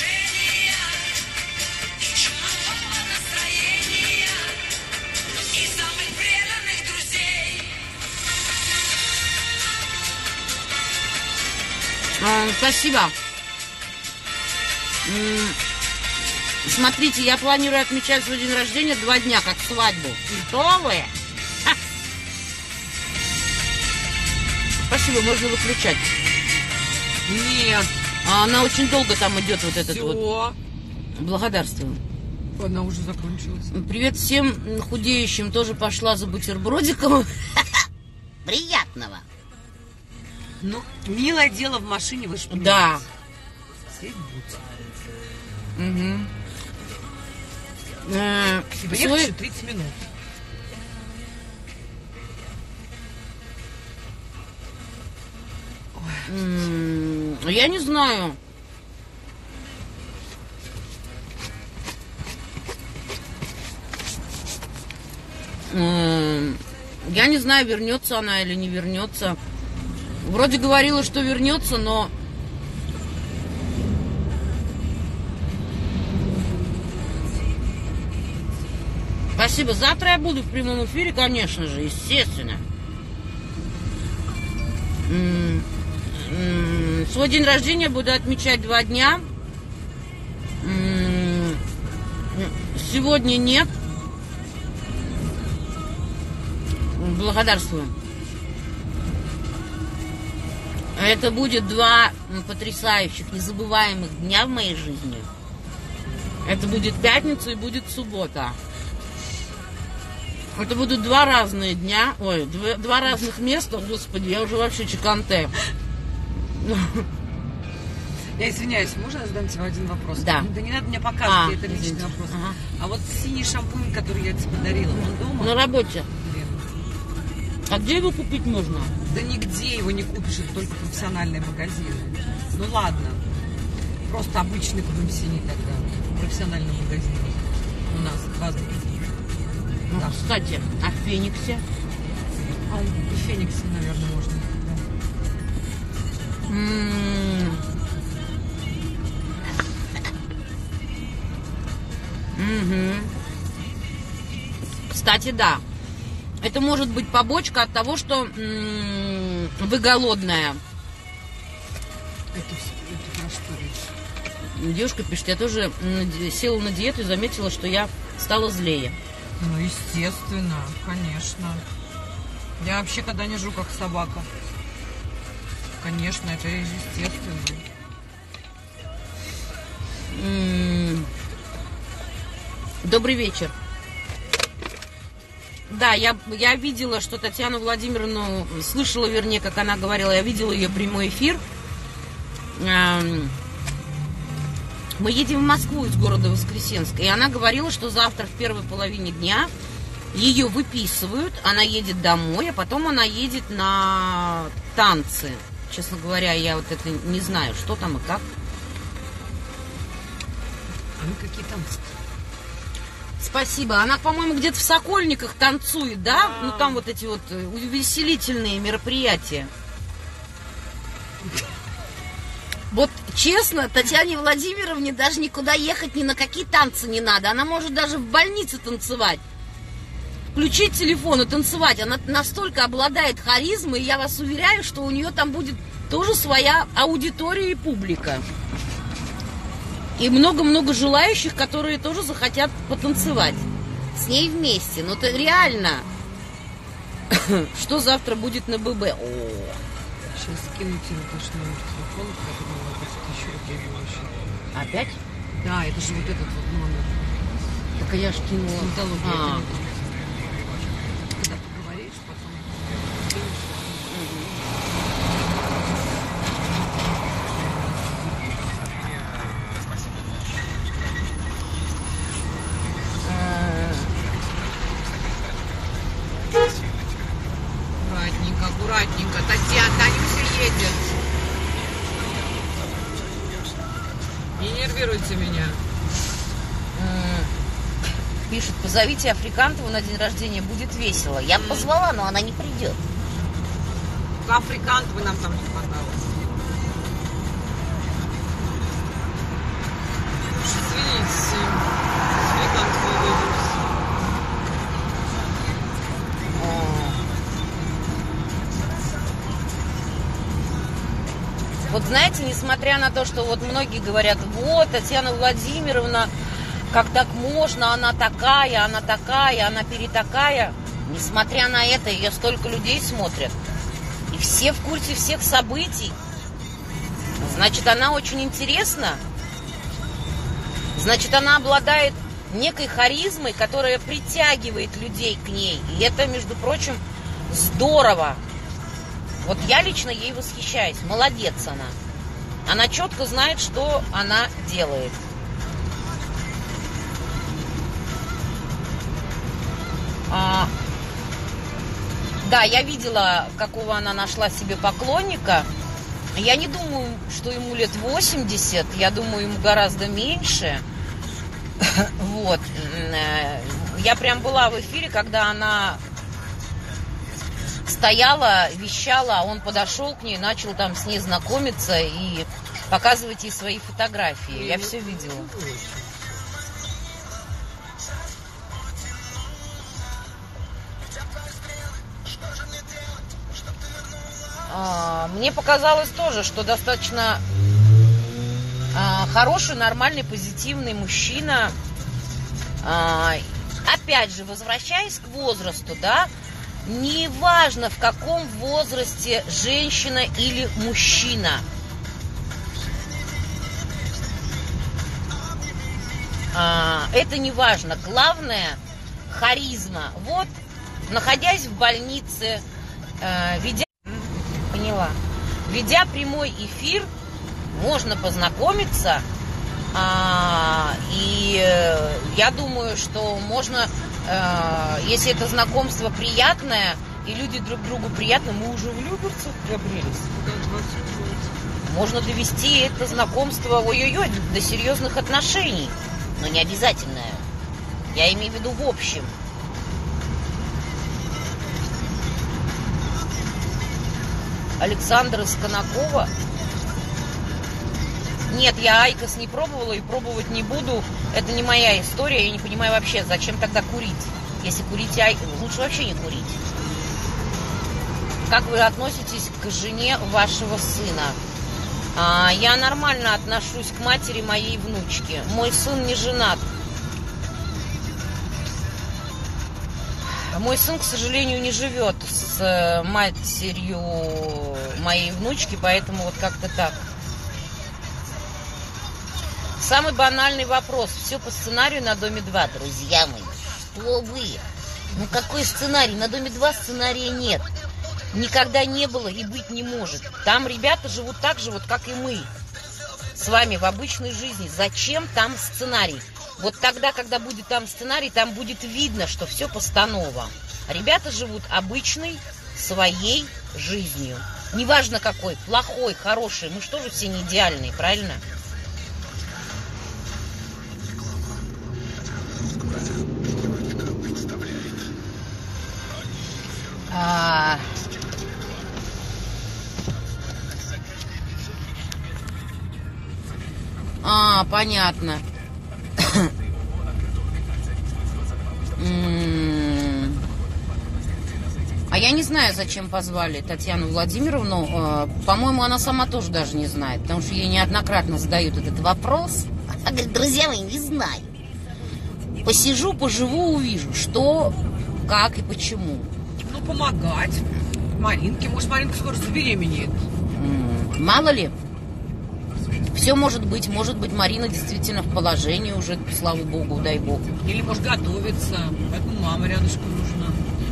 Спасибо. Смотрите, я планирую отмечать свой день рождения 2 дня, как свадьбу. Что вы? Ха! Спасибо, можно выключать. Нет. А она очень долго там идет, вот этот Всё. вот. Благодарствую. Она уже закончилась. Привет всем худеющим. Тоже пошла за бутербродиком. Приятного. Ну, милое дело в машине, вы же понимаете. Да. Сеть будет. Угу. Ехать еще 30 минут. Я не знаю. Я не знаю, вернется она или не вернется. Вроде говорила, что вернется, но... Спасибо. Завтра я буду в прямом эфире, конечно же, естественно. Свой день рождения буду отмечать 2 дня. Сегодня нет. Благодарствую. Это будет 2 потрясающих, незабываемых дня в моей жизни. Это будет пятница и будет суббота. Это будут 2 разные дня. Ой, 2 разных места. Господи, я уже вообще чеканте. Я извиняюсь, можно я задам тебе один вопрос? Да. Да не надо мне показывать, это личный извините. вопрос. Ага. А вот синий шампунь, который я тебе подарила, он дома? На работе. Блин. А где его купить можно? Да нигде его не купишь, это только профессиональные магазины. Ну ладно. Просто обычный купим синий тогда. В профессиональном магазине. У нас в Азбуке. Ну, Да. кстати, а в Фениксе? А в Фениксе, наверное, можно. Угу. Кстати, да. Это может быть побочка от того, что вы голодная. Это про что речь? Девушка пишет, я тоже села на диету и заметила, что я стала злее. Ну, естественно, конечно. Я вообще когда не жру, как собака. Конечно, это естественно. Добрый вечер. Да, я видела, что Татьяну Владимировну, слышала, вернее, как она говорила, я видела ее прямой эфир. Мы едем в Москву из города Воскресенска, и она говорила, что завтра в первой половине дня ее выписывают, она едет домой, а потом она едет на танцы. Честно говоря, я вот это не знаю, что там и как. А ну какие танцы? Спасибо. Она, по-моему, где-то в Сокольниках танцует, да? Ну, там вот эти вот увеселительные мероприятия. Вот честно, Татьяне Владимировне даже никуда ехать, ни на какие танцы не надо. Она может даже в больнице танцевать. Включить телефон и танцевать. Она настолько обладает харизмой, и я вас уверяю, что у нее там будет тоже своя аудитория и публика. И много-много желающих, которые тоже захотят потанцевать с ней вместе. Но это реально. Что завтра будет на ББ? Сейчас скину тебе точно номер телефона, в котором надо 1000 рублей было еще. Опять? Да, это же вот этот вот номер. Так я ж кинула. Саентология. Когда поговоришь, потом скинешь. аккуратненько. Танюша едет. Не нервируйте меня. Пишет, позовите Африкантову на день рождения, будет весело. Я позвала, но она не придет. Африкантовы нам там не хватало. Извините. Африкантовы выйдут. Вот знаете, несмотря на то, что вот многие говорят, вот, Татьяна Владимировна, как так можно, она такая, она перетакая. Несмотря на это, ее столько людей смотрят. И все в курсе всех событий. Значит, она очень интересна. Значит, она обладает некой харизмой, которая притягивает людей к ней. И это, между прочим, здорово. Вот я лично ей восхищаюсь. Молодец она. Она четко знает, что она делает. Да, я видела, какого она нашла себе поклонника. Я не думаю, что ему лет 80. Я думаю, ему гораздо меньше. Вот. Я прям была в эфире, когда она стояла, вещала, а он подошел к ней, начал там с ней знакомиться и показывать ей свои фотографии. Я все видела. Мне показалось тоже, что достаточно хороший, нормальный, позитивный мужчина. Опять же, возвращаясь к возрасту, да, неважно, в каком возрасте женщина или мужчина. Это не важно. Главное – харизма. Вот, находясь в больнице, ведя прямой эфир, можно познакомиться. И я думаю, что можно, если это знакомство приятное, и люди друг другу приятны, мы уже в Люберцах приобрелись. Можно довести это знакомство, ой-ой-ой, до серьезных отношений. Но не обязательно. Я имею в виду в общем. Александр из Конакова. Нет, я айкос не пробовала и пробовать не буду. Это не моя история. Я не понимаю вообще, зачем тогда курить. Если курить айкос, лучше вообще не курить. Как вы относитесь к жене вашего сына? Я нормально отношусь к матери моей внучки. Мой сын не женат. Мой сын, к сожалению, не живет с матерью моей внучки, поэтому вот как-то так. Самый банальный вопрос. Все по сценарию на Доме 2, друзья мои. Что вы? Ну какой сценарий? На Доме 2 сценария нет. Никогда не было и быть не может. Там ребята живут так же, вот как и мы с вами в обычной жизни. Зачем там сценарий? Вот тогда, когда будет там сценарий, там будет видно, что все постанова. Ребята живут обычной своей жизнью. Неважно какой, плохой, хороший. Мы же тоже все не идеальные, правильно? Понятно. А я не знаю, зачем позвали Татьяну Владимировну. По-моему, она сама тоже даже не знает, потому что ей неоднократно задают этот вопрос. Она говорит, друзья мои, не знаю. Посижу, поживу, увижу, что, как и почему. Ну, помогать Маринке. Может, Маринка скоро забеременеет. Мало ли. Все может быть. Может быть, Марина действительно в положении уже, слава богу, дай бог. Или, может, готовится. Поэтому мама рядышком нужна.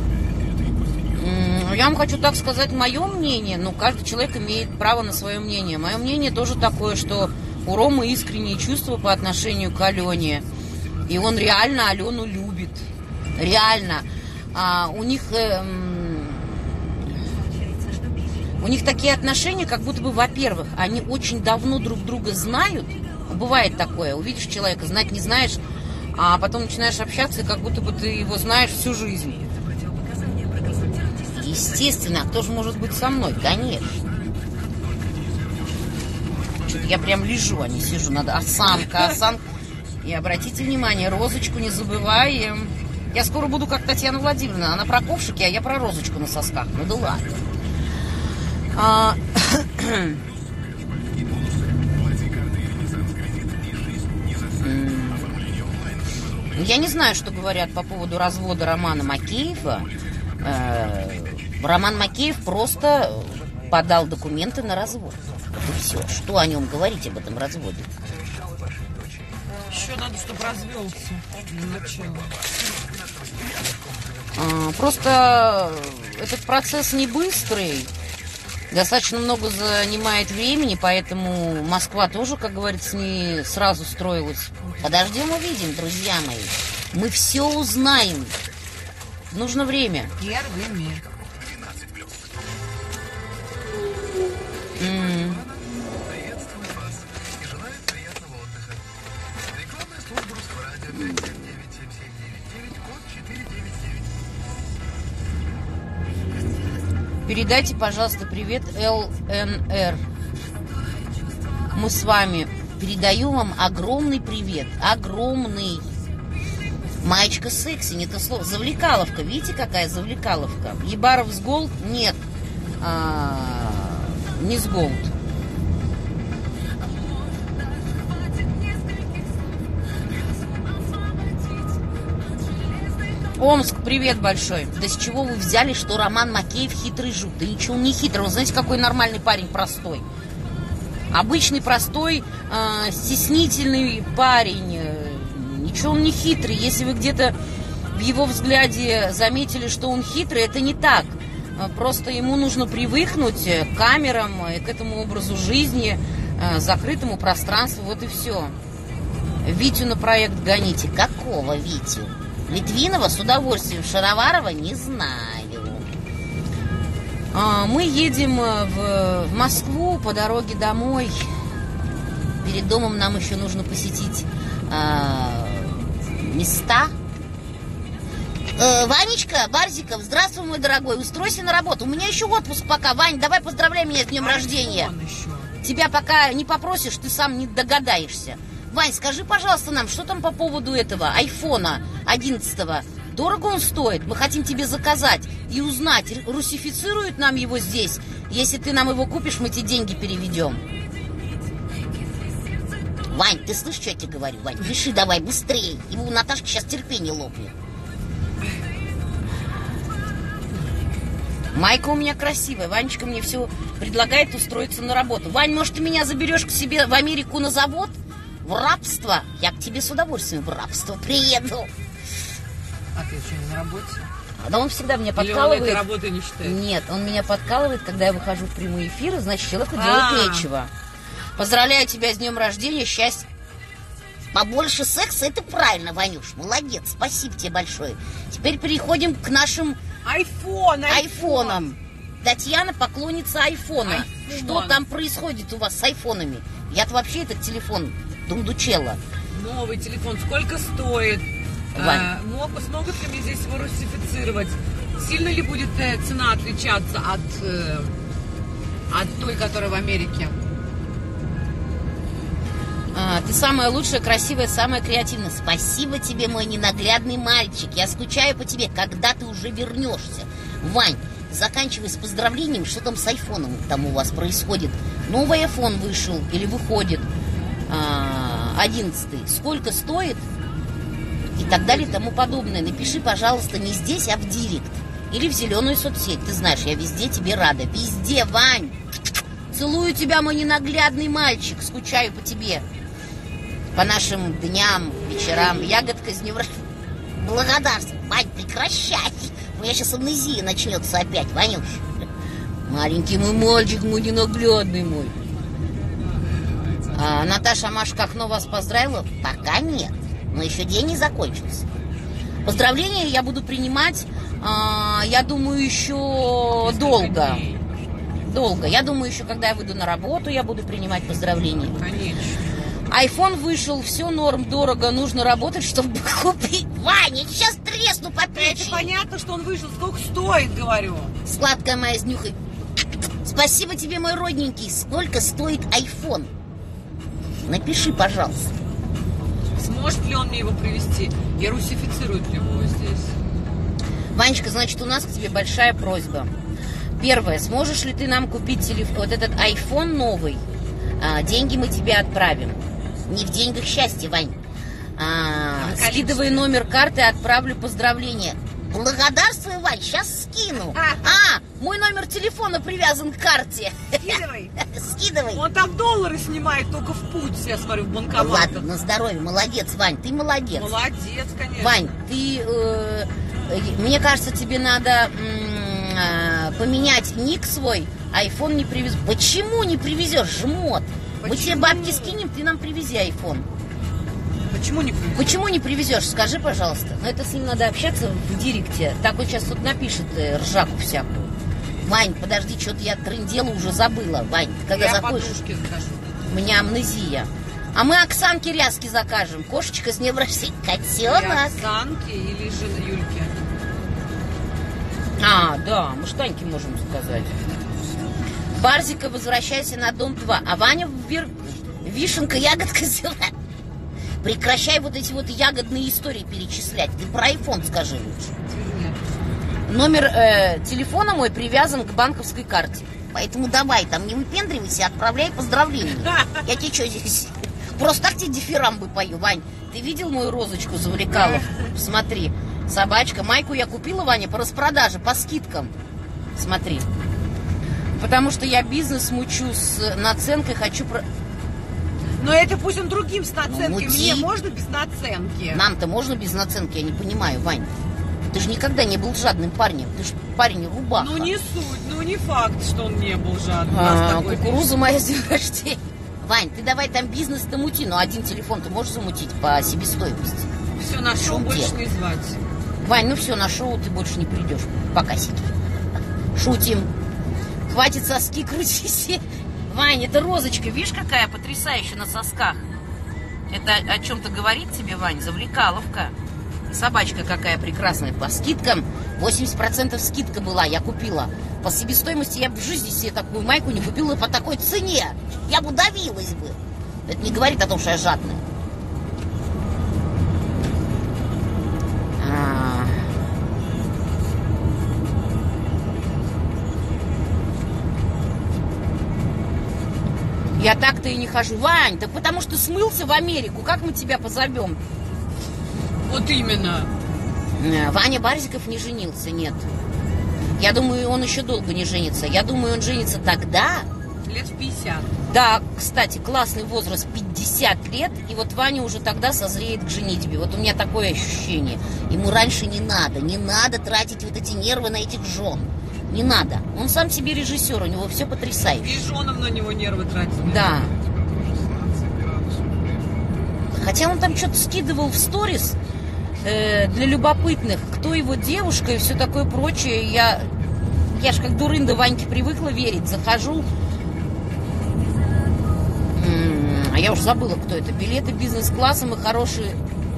Я вам хочу так сказать, мое мнение, но каждый человек имеет право на свое мнение. Мое мнение тоже такое, что у Ромы искренние чувства по отношению к Алене. И он реально Алену любит. Реально. У них У них такие отношения, как будто бы, во-первых, они очень давно друг друга знают. Бывает такое, увидишь человека, знать не знаешь, а потом начинаешь общаться, и как будто бы ты его знаешь всю жизнь. Естественно, а кто же может быть со мной? Конечно. Что-то я прям лежу, а не сижу. Надо осанка. И обратите внимание, розочку не забываем. Я скоро буду как Татьяна Владимировна. Она про ковшики, а я про розочку на сосках. Ну да ладно. Я не знаю, что говорят по поводу развода Романа Макеева. Роман Макеев просто подал документы на развод. Вот и все. Что о нем говорить, об этом разводе? Еще надо, чтобы развелся. Просто этот процесс не быстрый. Достаточно много занимает времени, поэтому Москва тоже, как говорится, не сразу строилась. Подождем, увидим, друзья мои. Мы все узнаем. Нужно время. Первыми. Передайте, пожалуйста, привет ЛНР. Мы с вами. Передаю вам огромный привет. Огромный. Маечка секси, не то слово. Завлекаловка. Видите, какая завлекаловка? Ебаров с голд? Нет. Не с голд. Омск, привет большой. Да с чего вы взяли, что Роман Макеев хитрый жук? Да ничего он не хитрый. Вы знаете, какой нормальный парень, простой. Обычный, простой, стеснительный парень. Ничего он не хитрый. Если вы где-то в его взгляде заметили, что он хитрый, это не так. Просто ему нужно привыкнуть к камерам, к этому образу жизни, закрытому пространству. Вот и все. Витю на проект гоните. Какого Витю? Литвинова с удовольствием, Шароварова не знаю. Мы едем в Москву по дороге домой. Перед домом нам еще нужно посетить места. Ванечка, Барзиков, здравствуй, мой дорогой, устройся на работу. У меня еще отпуск пока. Вань, давай поздравляй меня с днем рождения. Тебя пока не попросишь, ты сам не догадаешься. Вань, скажи, пожалуйста, нам, что там по поводу этого айфона 11-го? Дорого он стоит? Мы хотим тебе заказать и узнать, русифицируют нам его здесь. Если ты нам его купишь, мы тебе деньги переведем. Вань, ты слышишь, что я тебе говорю? Вань, пиши давай быстрее. Ему у Наташки сейчас терпение лопнет. Майка у меня красивая. Ванечка мне все предлагает устроиться на работу. Вань, может, ты меня заберешь к себе в Америку на завод? В рабство? Я к тебе с удовольствием в рабство приеду. А ты что, не на работе? Да он всегда меня подкалывает. Или он это работой не считает? Нет, он меня подкалывает, когда я выхожу в прямые эфиры, значит, человеку делать нечего. Поздравляю тебя с днем рождения, счастья. Побольше секса, это правильно, Ванюш. Молодец, спасибо тебе большое. Теперь переходим к нашим айфонам. Татьяна поклонница айфона. Что там происходит у вас с айфонами? Я-то вообще этот телефон дундучела. Новый телефон сколько стоит? Смогут ли мне здесь его русифицировать? Сильно ли будет цена отличаться от той, которая в Америке? Ты самая лучшая, красивая, самая креативная. Спасибо тебе, мой ненаглядный мальчик. Я скучаю по тебе, когда ты уже вернешься. Вань, заканчивай с поздравлением. Что там с айфоном там у вас происходит? Новый айфон вышел или выходит, 11-й. Сколько стоит? И так далее и тому подобное. Напиши, пожалуйста, не здесь, а в директ. Или в зеленую соцсеть. Ты знаешь, я везде тебе рада. Везде, Вань. Целую тебя, мой ненаглядный мальчик. Скучаю по тебе. По нашим дням, вечерам. Ягодка с днем рождения. Благодарствую. Вань, прекращай. У меня сейчас амнезия начнется опять, Ванюш. Маленький мой мальчик, мой ненаглядный мой. Наташа, Маша, как вас поздравила? Пока нет. Но еще день не закончился. Поздравления я буду принимать, я думаю, еще долго. Долго. Я думаю, еще когда я выйду на работу, я буду принимать поздравления. Конечно. Айфон вышел, все норм, дорого, нужно работать, чтобы купить. Ваня, сейчас тресну по Это печени. понятно, что он вышел. Сколько стоит, говорю. Сладкая моя, снюхай. Спасибо тебе, мой родненький. Сколько стоит айфон? Напиши, пожалуйста. Сможет ли он мне его привезти? И русифицирует ли его здесь? Ванечка, значит, у нас к тебе большая просьба. Первое, сможешь ли ты нам купить вот этот iPhone новый? Деньги мы тебе отправим. Не в деньгах счастье, Вань. Скидывай номер карты, отправлю поздравления. Благодарствую, Вань, сейчас скину. Мой номер телефона привязан к карте. Скидывай. Скидывай. Он там доллары снимает только в путь, я смотрю, в банкоматах. Ладно, на здоровье, молодец, Вань, ты молодец. Молодец, конечно. Вань, ты, мне кажется, тебе надо поменять ник свой, айфон не привез. Почему не привезешь, жмот? Мы тебе бабки скинем, ты нам привези айфон. Почему не привезешь? Почему не привезешь, скажи, пожалуйста. Ну, это с ним надо общаться в директе. Так он сейчас тут напишет ржаку всякую. Вань, подожди, что-то я трындела уже забыла. Вань, когда я заходишь, подружке закажу. у меня амнезия. А мы Оксанке Ряски закажем. Кошечка с днем рождения. Котенок. Оксанки или же Юльки? Да, мы Штаньке можем сказать. Барзика, возвращайся на дом 2. А Ваня вишенка, ягодка взяла. Прекращай вот эти вот ягодные истории перечислять. Ты про айфон скажи лучше. Нет. Номер телефона мой привязан к банковской карте. Поэтому давай там не выпендривайся, отправляй поздравления. Я тебе что здесь? Просто так тебе дифирамбы пою, Вань. Ты видел мою розочку Завлекалов? Смотри, собачка. Майку я купила, Ваня, по распродаже, по скидкам. Смотри. Потому что я бизнес мучу с наценкой, хочу... Но это пусть он другим с наценкой. мути. Мне можно без наценки? Нам-то можно без наценки, я не понимаю, Вань. Ты же никогда не был жадным парнем. Ты же парень рубаха. Ну не суть, ну не факт, что он не был жадным. У нас такой Кукуруза моя с днем рождения. Вань, ты давай там бизнес-то мути, но один телефон ты можешь замутить по себестоимости. Все, на шоу больше дело? не звать. Вань, ну все, на шоу ты больше не придешь. Пока сики. Шутим. Хватит соски крутить. Вань, это розочка, видишь, какая потрясающая на сосках. Это о чем-то говорит тебе, Вань, Завлекаловка. Собачка какая прекрасная. По скидкам 80% скидка была, я купила. По себестоимости я бы в жизни себе такую майку не купила по такой цене. Я бы удавилась бы. Это не говорит о том, что я жадная. Я так-то и не хожу. Вань, так потому что смылся в Америку. Как мы тебя позовем? Вот именно. Ваня Барзиков не женился, нет. Я думаю, он еще долго не женится. Я думаю, он женится тогда. Лет в 50. Да, кстати, классный возраст, 50 лет. И вот Ваня уже тогда созреет к женитьбе. Вот у меня такое ощущение. Ему раньше не надо тратить вот эти нервы на этих жен. Не надо. Он сам себе режиссер, у него все потрясающе. И женам на него нервы тратить. Да. Хотя он там что-то скидывал в сторис для любопытных, кто его девушка и все такое прочее. Я ж как дурында Ваньке привыкла верить. Захожу. А я уж забыла, кто это. Билеты бизнес-классом и хорошие.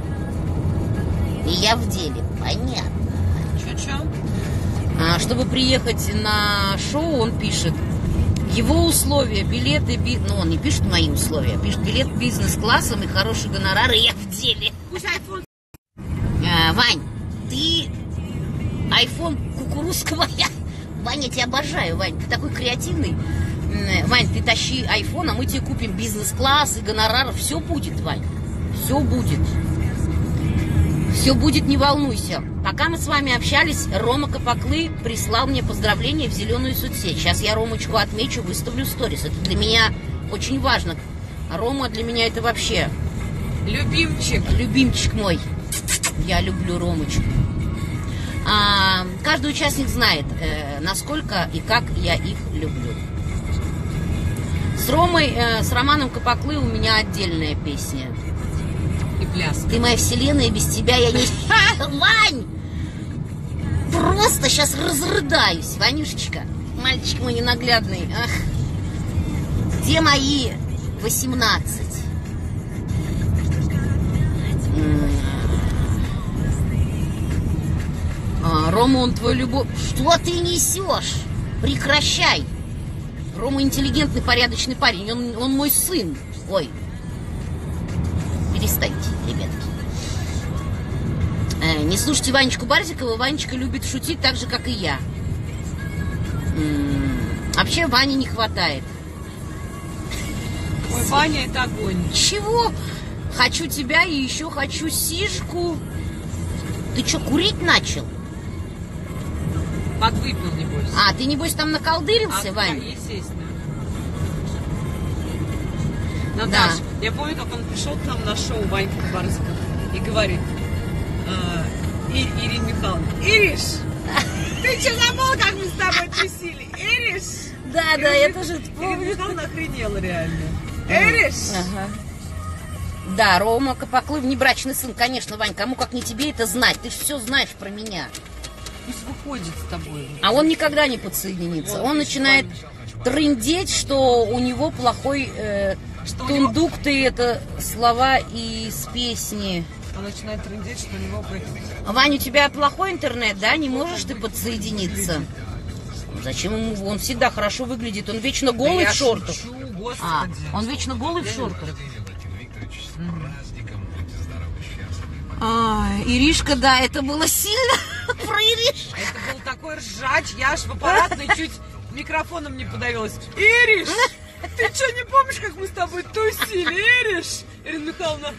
И я в деле. Понятно. Чё-чё? Чтобы приехать на шоу, он пишет. Его условия, билеты, ну он не пишет мои условия, пишет билет бизнес-классом и хороший гонорар, и я в деле. Пусть iPhone. Вань, ты iPhone кукурузка моя. Вань, я тебя обожаю, Вань, ты такой креативный. Вань, ты тащи iPhone, а мы тебе купим бизнес-класс и гонорар. Все будет, Вань, все будет. Все будет, не волнуйся. Пока мы с вами общались, Рома Капаклы прислал мне поздравления в зеленую соцсеть. Сейчас я Ромочку отмечу, выставлю сторис. Это для меня очень важно. А Рома для меня это вообще... Любимчик. Любимчик мой. Я люблю Ромочку. Каждый участник знает, насколько и как я их люблю. С Ромой, с Романом Капаклы у меня отдельная песня. И пляска. Ты моя вселенная, без тебя я не... Вань! Просто сейчас разрыдаюсь, Ванюшечка. Мальчик мой ненаглядный. Ах. Где мои 18? Рома, он твой любовь. Что ты несешь? Прекращай. Рома интеллигентный, порядочный парень. Он мой сын. Ой. Перестаньте, ребятки. Не слушайте Ванечку Барзикова. Ванечка любит шутить так же, как и я. Вообще Вани не хватает. Ой, Ваня, это огонь. Чего? Хочу тебя и еще хочу сишку. Ты что, курить начал? Подвыпил, небось. А, ты, небось, там наколдырился, Вань? Да, естественно. Наташ, да. Я помню, как он пришел к нам на шоу Ванька Барзиков и говорит: Ирина Михайловна, Ириш, ты что забыла, как мы с тобой тусили? Ириш? Да, я тоже помню. Ирина Михайловна охренела реально. Ириш? Ага. Да, Рома Капаклы, внебрачный сын, конечно, Вань, кому как не тебе это знать, ты же все знаешь про меня. Пусть выходит с тобой. А он никогда не подсоединится. Вот, он начинает трындеть, что у него плохой тундук, ты это слова из песни. Он начинает трындеть, что у него... Вань, у тебя плохой интернет, да? Не можешь ты подсоединиться? Зачем ему? Он всегда хорошо выглядит. Он вечно голый в шортах. Шучу, господи. Он вечно голый в шортах. Иришка, да, это было сильно про Иришку. Это был такой ржач, я аж в аппаратной чуть микрофоном не подавилась. Ириш, ты что, не помнишь, как мы с тобой тусили, Ириш? Ирина Михайловна,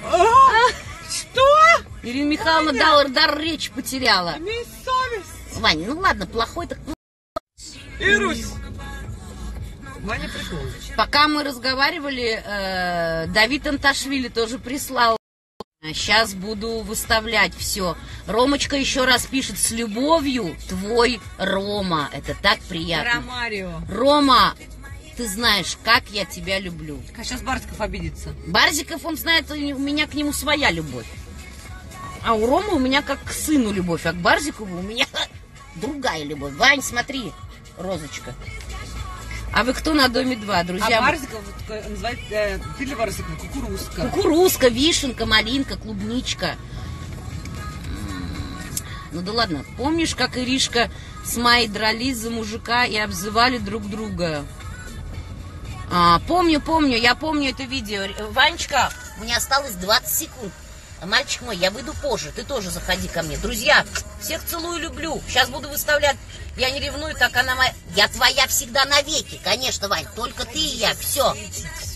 что? Ирина Михайловна дар речи потеряла. Имей совесть. Ваня, ну ладно, плохой так... Ирусь. Ваня прикол. Пока мы разговаривали, Давид Анташвили тоже прислал. Сейчас буду выставлять все. Ромочка еще раз пишет: с любовью, твой Рома. Это так приятно. Ромарио. Рома, ты знаешь, как я тебя люблю. А сейчас Барзиков обидится. Барзиков, он знает, у меня к нему своя любовь. А у Ромы у меня как к сыну любовь, а к Барзикову у меня другая любовь. Вань, смотри, розочка. А вы кто на Доме 2, друзья? А Барзиков называют, ты для Барзикова кукурузка. Кукурузка, вишенка, малинка, клубничка. Ну да ладно, помнишь, как Иришка с Майей дрались за мужика и обзывали друг друга? Помню, я помню это видео. Ванечка, у меня осталось 20 секунд. Мальчик мой, я выйду позже, ты тоже заходи ко мне. Друзья, всех целую, люблю. Сейчас буду выставлять. Я не ревную, как она моя. Я твоя всегда навеки, конечно, Вань. Только ты и я. Все.